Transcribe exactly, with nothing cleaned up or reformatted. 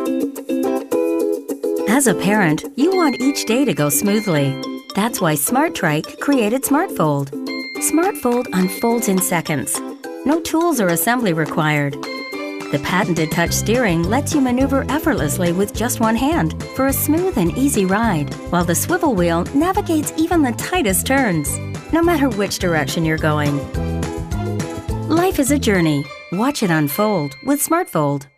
As a parent, you want each day to go smoothly. That's why SmartTrike created SmartFold. SmartFold unfolds in seconds. No tools or assembly required. The patented touch steering lets you maneuver effortlessly with just one hand for a smooth and easy ride, while the swivel wheel navigates even the tightest turns, no matter which direction you're going. Life is a journey. Watch it unfold with SmartFold.